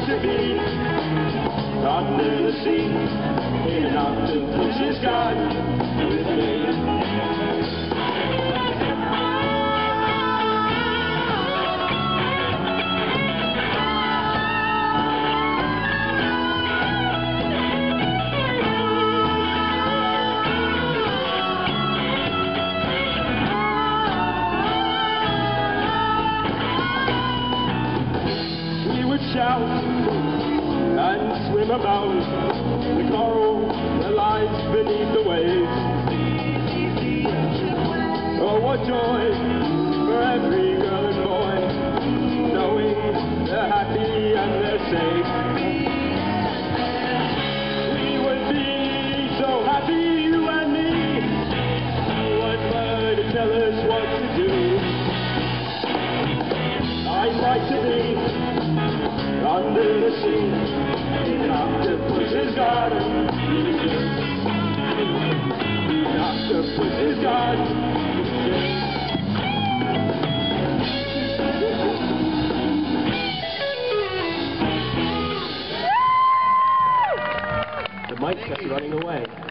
to be under the sea in an octopus's garden with me. Shout and swim about the coral that lies beneath the waves. Oh, what joy for every girl and boy, knowing they're happy and they're safe. We would be so happy, you and me. One word to tell us what to do. I'd like to be under the sea, in an octopus's garden. An octopus's garden. The mic kept running away.